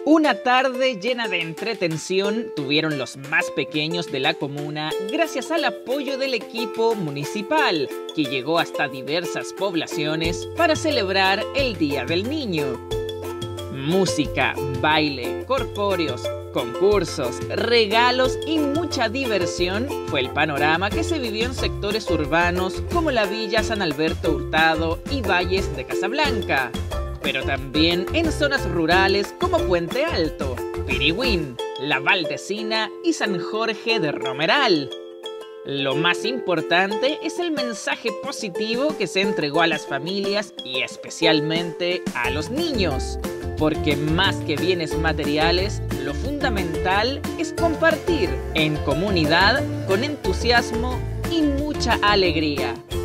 Una tarde llena de entretención tuvieron los más pequeños de la comuna gracias al apoyo del equipo municipal, que llegó hasta diversas poblaciones para celebrar el Día del Niño. Música, baile, corpóreos, concursos, regalos y mucha diversión fue el panorama que se vivió en sectores urbanos como la Villa San Alberto Hurtado y Valles de Casablanca, pero también en zonas rurales como Puente Alto, Pirihuín, La Valdecina y San Jorge de Romeral. Lo más importante es el mensaje positivo que se entregó a las familias y especialmente a los niños, porque más que bienes materiales, lo fundamental es compartir en comunidad con entusiasmo y mucha alegría.